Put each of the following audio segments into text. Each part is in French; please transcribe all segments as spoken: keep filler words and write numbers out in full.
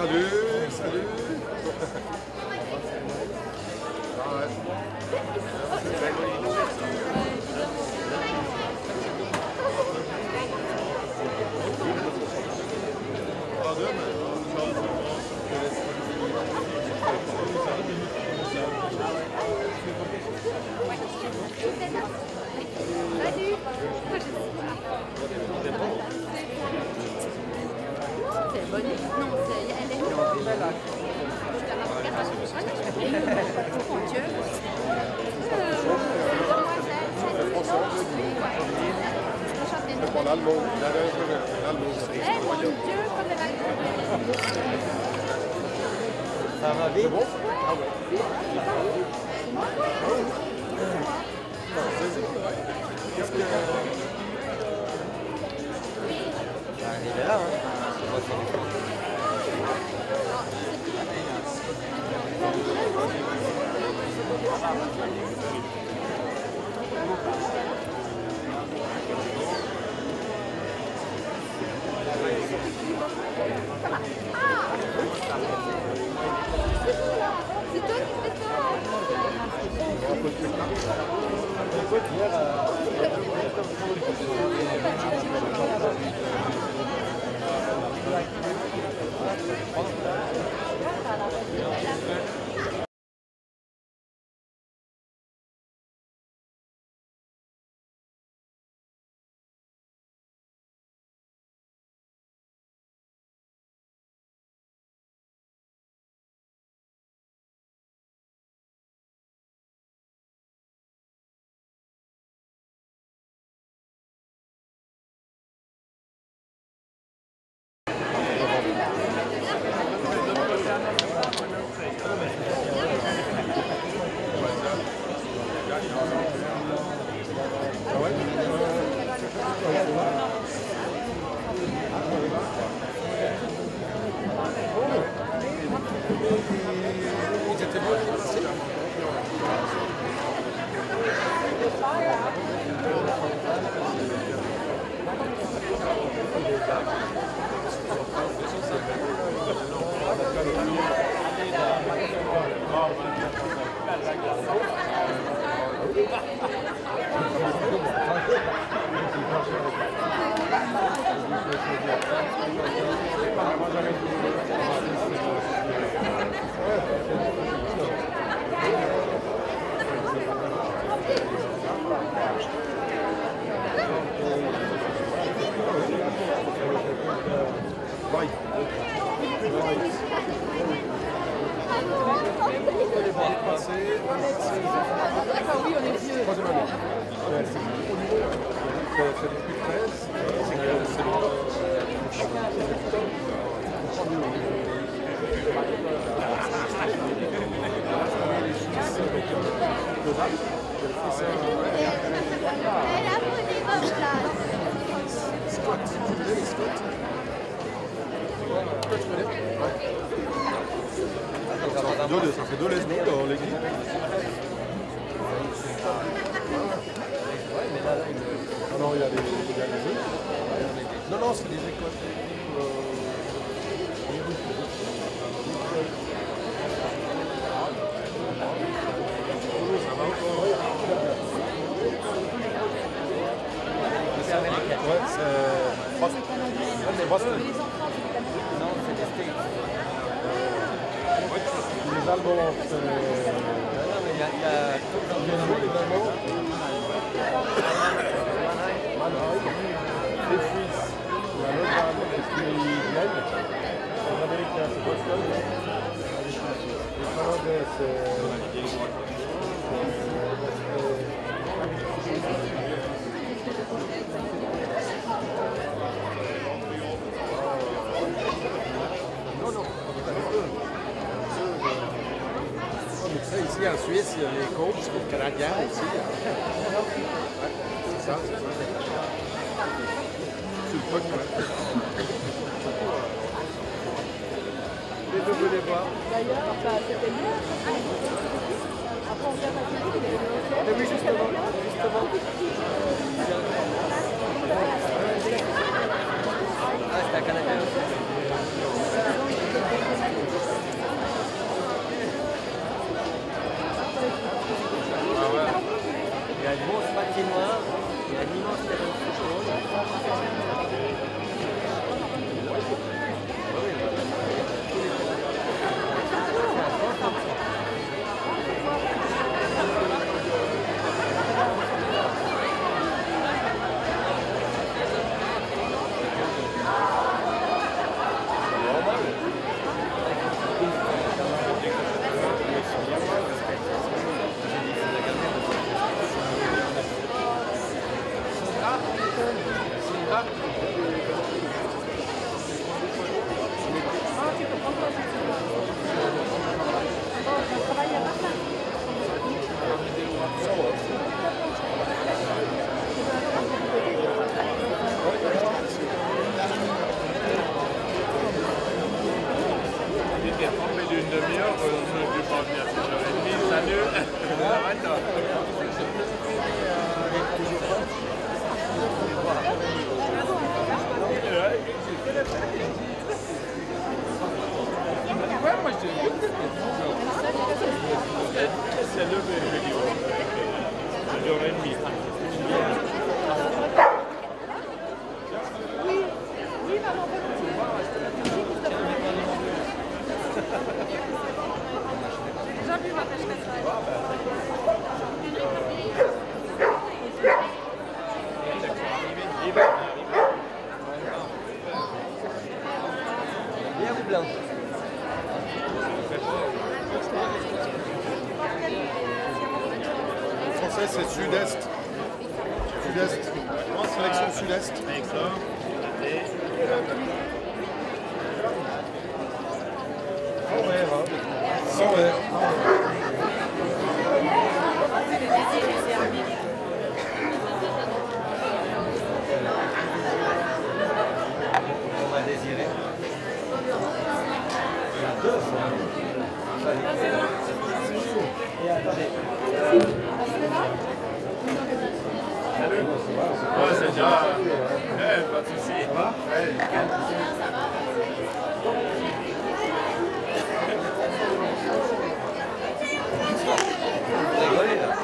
Salut, salut. Ah ouais. Salut. C'est bonne. Non, c'est elle est là. Mon Dieu. C'est pas l'allemand, il a l'allemand. Eh mon Dieu, comme elle a. Ça va vite? Bon? Ah ouais. Qu'est-ce que... Il est là, hein? C'est toi qui fais Ils étaient bons, c'est là. Bye. oui, on est vieux. Troisième année. C'est depuis treize. C'est que c'est Elle a pris votre place. Scott, tu connais les Scott? Toi, tu connais? Ouais. Ça fait deux, ça fait deux lesbiennes dans l'équipe. Ah non, il y a les, il y a les autres. Non, non, c'est des écoles. Euh, ça va encore. Ouais, c'est Boston. C'est Boston. Non, c'est des States. Les Allemands, c'est... Non, mais il y a... Il y a... Les Allemands. Mannheim. Les Suisses, il y a Lausanne et puis Vienne. Les Américains, c'est Boston. Les Finlandais, c'est... Ici en Suisse, il y a les coachs, les Canadiens aussi. C'est ça, c'est ça. C'est le fun, ouais. Les deux venez voir. D'ailleurs, enfin, c'était mieux. Après, on vient à Mais oui, justement, justement. Ah, c'est un Canadien aussi. C'est levé, je dis. Une heure et demie. Oui, oui, maman, pas Jean-Louis m'attacherait ça. Bien ou blanc? Français, c'est sud-est. Sud-est. Sélection sud-est. Sans verre, hein. Sans verre. On va désirer. Il y a deux fois. Et attendez. Ouais, c'est déjà. Eh, pas de soucis. Ça va? Vous rigolez là?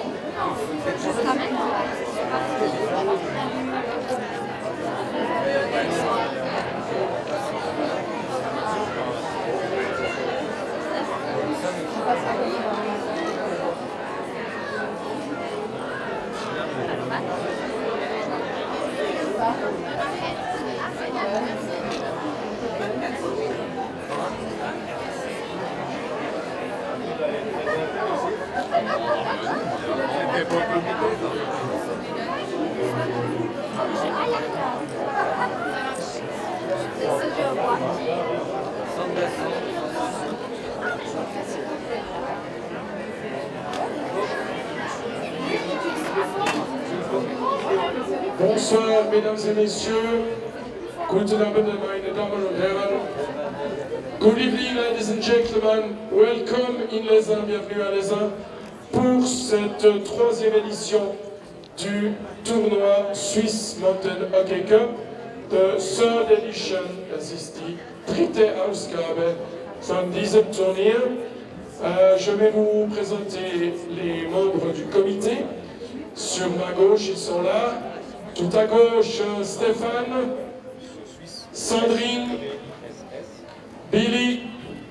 Bonsoir, mesdames et messieurs. Guten Abend, meine Damen und Herren. Good evening, ladies and gentlemen. Welcome in Lesin, bienvenue à Lesin pour cette troisième édition du tournoi Swiss Mountain Hockey Cup. The third edition, das ist die dritte Ausgabe von diesem Turnier. Euh, je vais vous présenter les membres du comité. Sur ma gauche, ils sont là. Tout à gauche, Stéphane, Sandrine, Billy,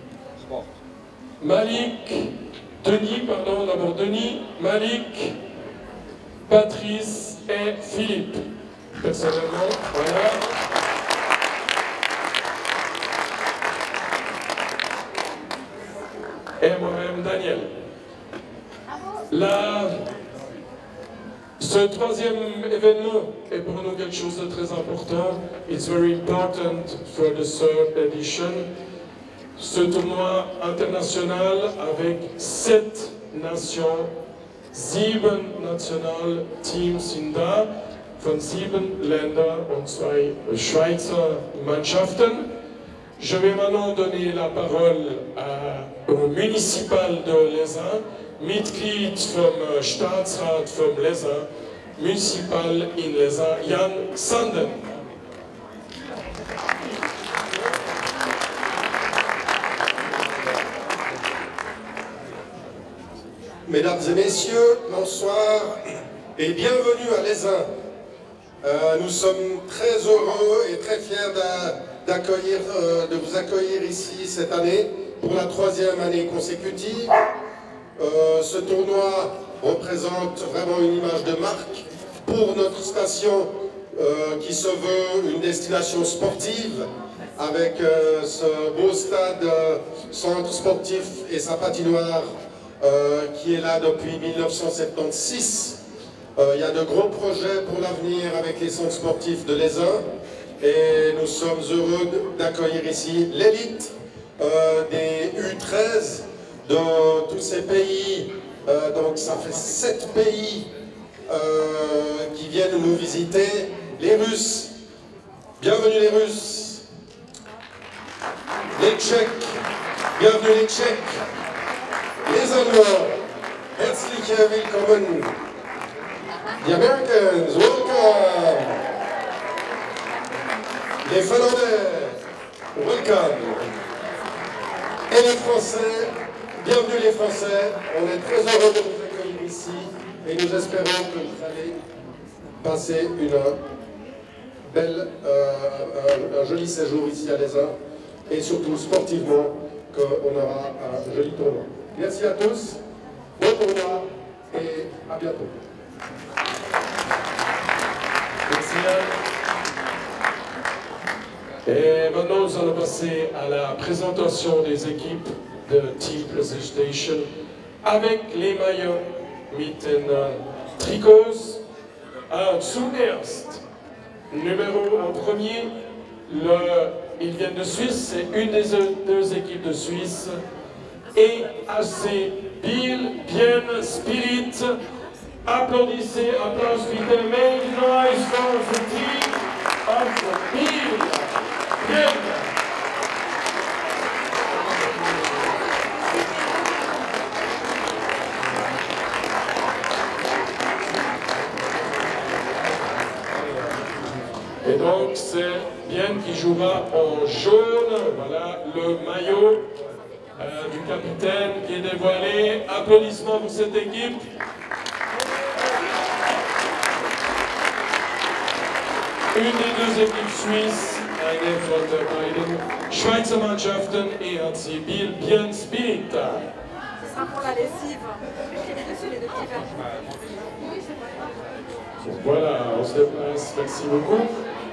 Malik, Denis, pardon, d'abord Denis, Malik, Patrice et Philippe. Personnellement, voilà. Et moi-même, Daniel. La... Ce troisième événement est pour nous quelque chose de très important. It's very important for the third edition. Ce tournoi international avec sept nations, sieben national teams in da, von sieben Ländern und zwei Schweizer Mannschaften. Je vais maintenant donner la parole à, au municipal de Lesin, Mitglied vom Staatsrat vom Lesin, municipal in Lesin, Jan Sanden. Mesdames et messieurs, bonsoir et bienvenue à Lesin. Euh, nous sommes très heureux et très fiers d'accueillir, euh, de vous accueillir ici cette année pour la troisième année consécutive. Euh, ce tournoi représente vraiment une image de marque pour notre station euh, qui se veut une destination sportive avec euh, ce beau stade, euh, centre sportif et sa patinoire euh, qui est là depuis mille neuf cent soixante-seize. Euh, il y a de gros projets pour l'avenir avec les centres sportifs de Lesin et nous sommes heureux d'accueillir ici l'élite euh, des U treize de tous ces pays, euh, donc ça fait sept pays euh, qui viennent nous visiter. Les Russes, bienvenue les Russes. Les Tchèques, bienvenue les Tchèques. Les Allemands, herzlich willkommen. The Americans, welcome. Les Finlandais, welcome. Et les Français, bienvenue les Français, on est très heureux de vous accueillir ici et nous espérons que vous allez passer une belle, euh, un, un joli séjour ici à l'Aisin et surtout sportivement qu'on aura un joli tournoi. Merci à tous, bon tournoi et à bientôt. Merci Yann. Et maintenant, nous allons passer à la présentation des équipes de Team PlayStation avec les maillots mit den Trikots. Alors, zuerst, numéro en premier, le, ils viennent de Suisse, c'est une des deux équipes de Suisse, et H C Biel, Bien Spirit. Applaudissez, applaudissez, bitte, make noise for the team of Biel. Bien. Et donc c'est Bien qui jouera en jaune, voilà le maillot euh, du capitaine qui est dévoilé. Applaudissements pour cette équipe. Une des deux équipes suisses, eine von der beiden Schweizer Mannschaften, E H C Biel, Bien Spirit. Ce sera pour la lessive. Dessus les deux petits verres. Voilà, on se déplace, merci beaucoup.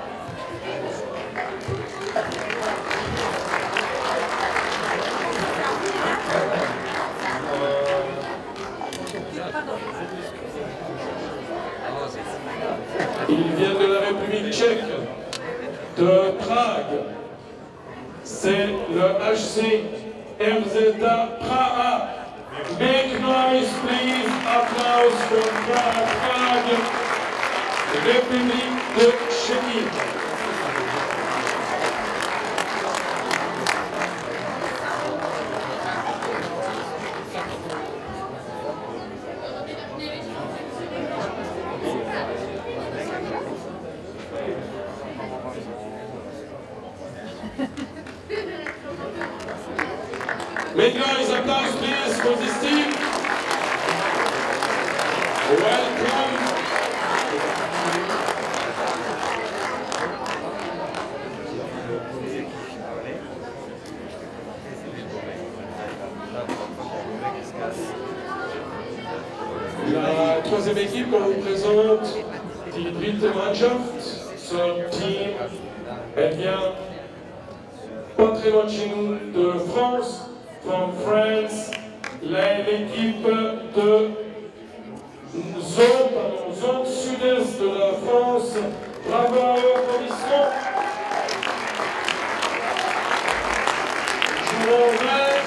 Il vient de la République tchèque, de Prague. C'est le H C R Z Praha. Make noise, please. Applaus for Prague. Prague, République de Tchéquie. Make noise, applause please for this team. Welcome. La troisième équipe qu'on vous présente, die dritte Mannschaft, ce team, elle vient pas très loin de chez nous, de France. From France, l'équipe de zone, pardon, zone sud-est de la France. Bravo à eux, applaudissements. Jouons vert.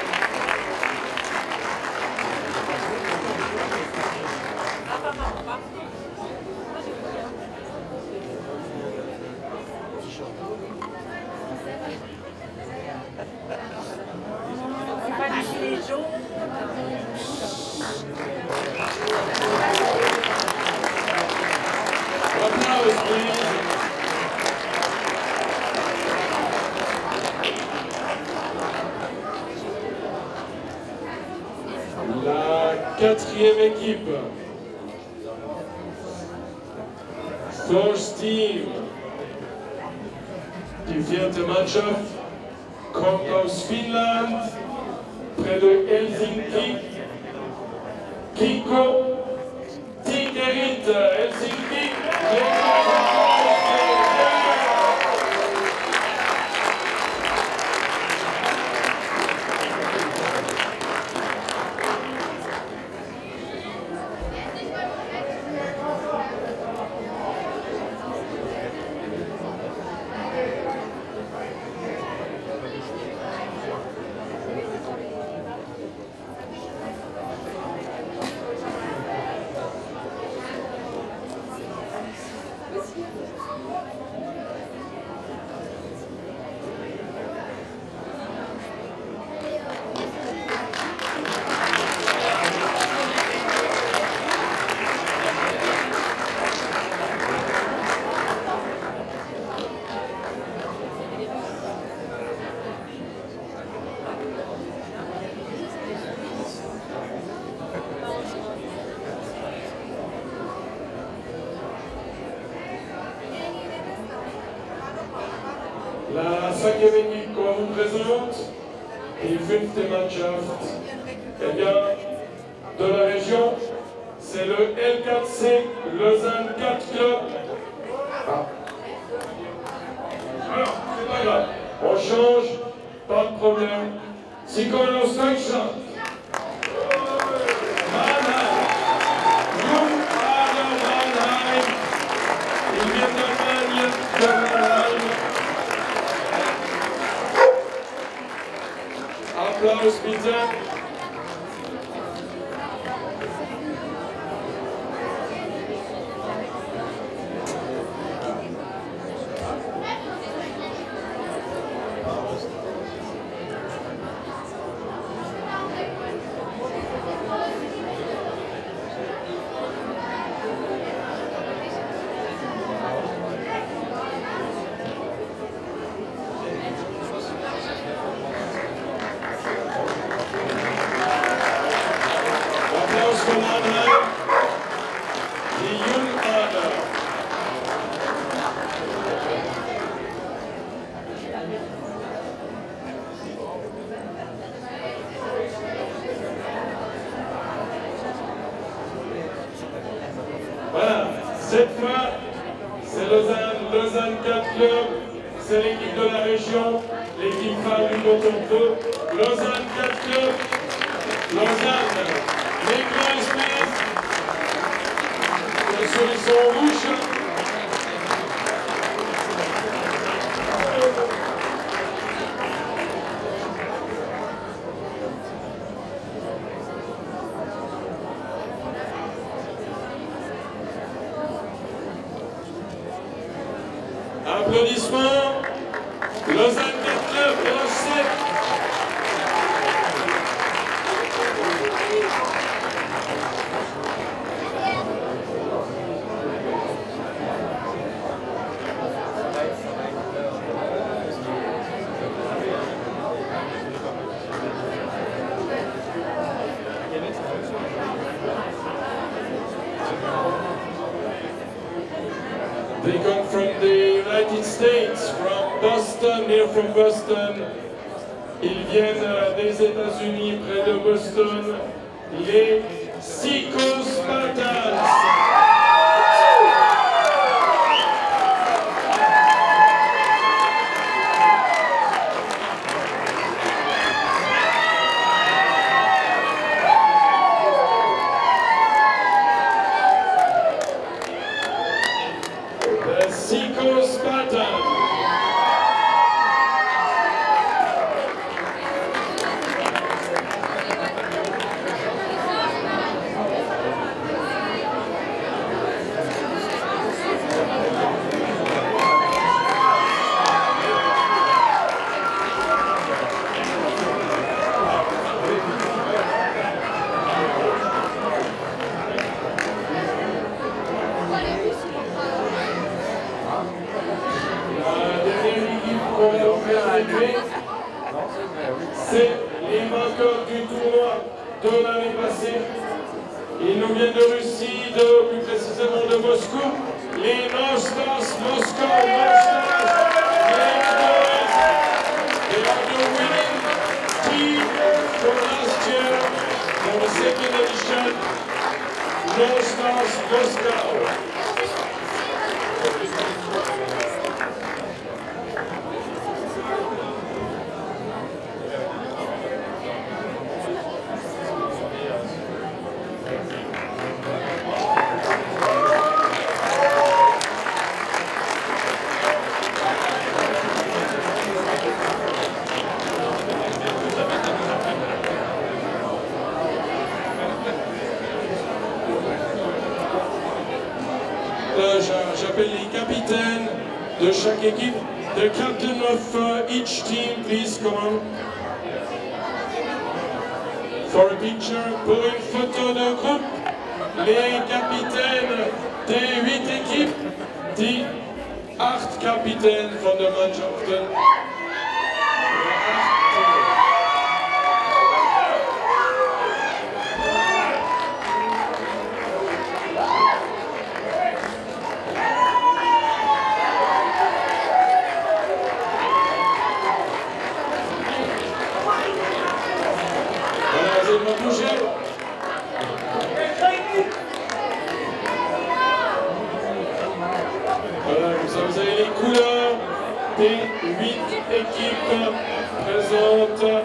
La quatrième équipe, First Team, die vierte Mannschaft, kommt aus Finnland, près de Helsinki, Kiko Tinkerit, Helsinki. Merci. cinquième équipe qu'on vous présente, die fünfte Mannschaft, eh bien, de la région, c'est le L quatre C Lausanne quatre Club. Ah. Alors, c'est pas grave, on change, pas de problème. Psychonos Deutschland. Mannheim. Jung Adler Mannheim. Ils viennent d'Allemagne, de Mannheim. Applaus bitte. Voilà, cette fois, c'est Lausanne, Lausanne quatre Club, c'est l'équipe de la région, l'équipe phare du canton deux, Lausanne quatre Club, Lausanne, les grands esprits, bien sûr ils sont en rouge. Applaudissements, Lausanne quatre Club, Roche sept. They come from the United States, from Boston, near from Boston. Ils viennent des États-Unis, près de Boston, les Psycho Spartans. Psycho Spartan. C'est les vainqueurs du tournoi de l'année passée. Ils nous viennent de Russie, de, plus précisément de Moscou. Les Nostars Moscow, Nostars, les boys. They are the winning team from last year, for the second edition. Nostars Moscow. J'appelle les capitaines de chaque équipe. The captain of uh, each team, please come on. For a picture, pour une photo de groupe, les capitaines des huit équipes, die acht capitaines von der Mannschaften. va bouger. Voilà, comme ça vous avez les couleurs des huit équipes présentes.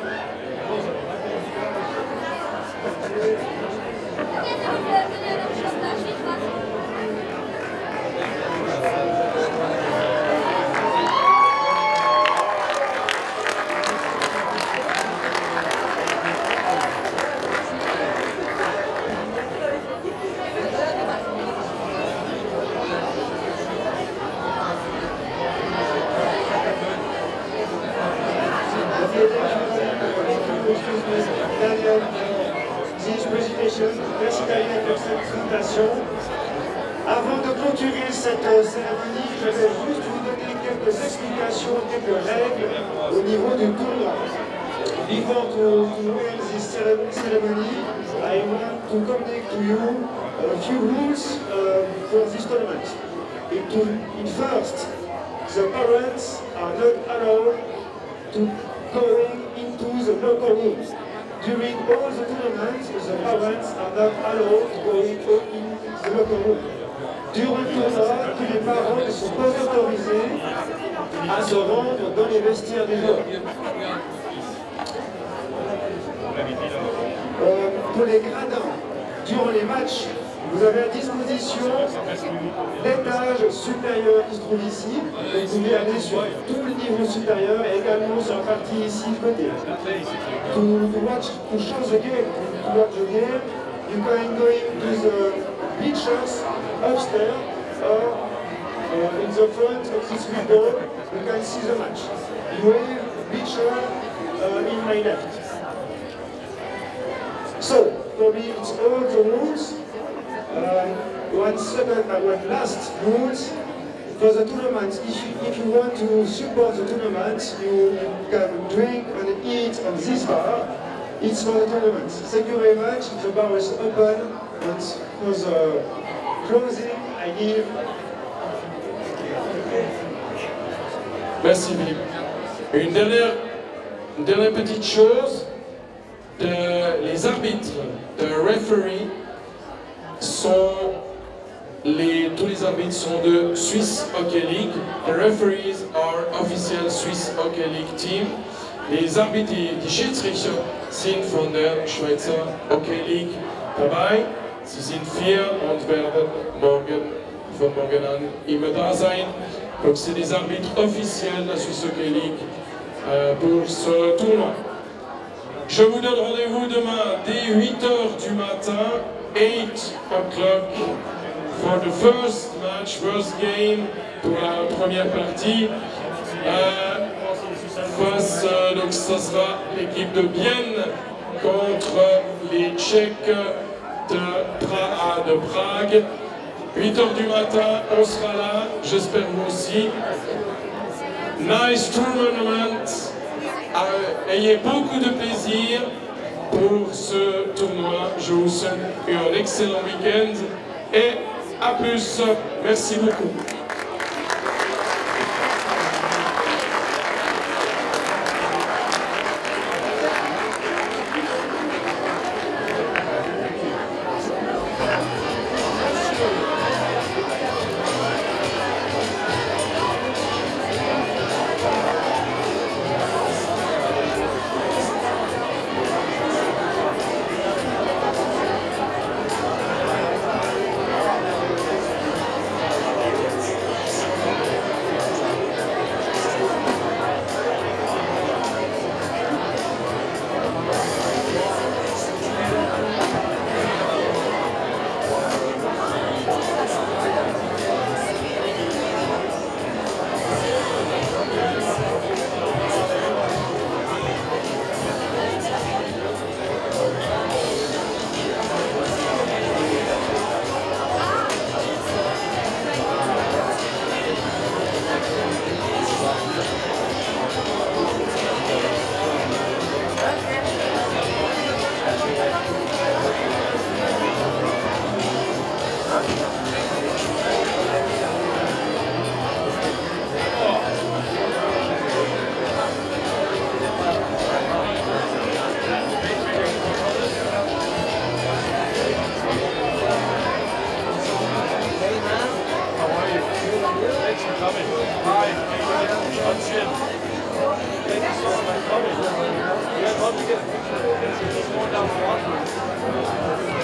Merci Daniel pour cette présentation. Avant de clôturer cette cérémonie, je vais juste vous donner quelques explications, quelques règles au niveau du tournoi. Before to, to end this ceremony, I want to communicate to you a few rules uh, for this tournament. In, to, in first, the parents are not allowed to go into the locker rooms. During all the tournaments, the parents are not allowed to go in the locker room. Durant le tournoi, tous les parents ne sont pas autorisés à se rendre dans les vestiaires des joueurs. Euh, pour les gradins, durant les matchs, vous avez à disposition l'étage supérieur qui se trouve ici. Vous pouvez aller sur tout le niveau supérieur et également sur la partie ici de côté. To, to watch, to show the game, to watch the game, you can go into the bleachers upstairs or uh, in the front of this window. You can see the match. You have bleacher uh, in my left. So, for me, it's all the rules. Uh, one second, uh, one last rules for the tournament. If you, if you want to support the tournament, you can drink and eat on this bar. It's for the tournament. Thank you very much. The bar is open, and for the closing, I give. Merci Philippe. Une dernière, une dernière petite chose, de, les arbitres, de referee, sont les, tous les arbitres sont de Swiss Hockey League. The referees are official Swiss Hockey League team. Les Arbitre, die, die Schiedsrichter sind von der Schweizer Hockey League dabei. Sie sind vier und werden morgen, von morgen an immer da sein. Donc c'est des arbitres officiels de la Swiss Hockey League euh, pour ce tournoi. Je vous donne rendez-vous demain dès huit heures du matin, eight o'clock, for the first match, first game, pour la première partie. Euh, face, euh, donc ça sera l'équipe de Bienne contre les Tchèques de, pra de Prague. huit heures du matin, on sera là, j'espère vous aussi. Nice tournament. Euh, ayez beaucoup de plaisir pour ce tournoi. Je vous souhaite un excellent week-end et à plus. Merci beaucoup. Thank you.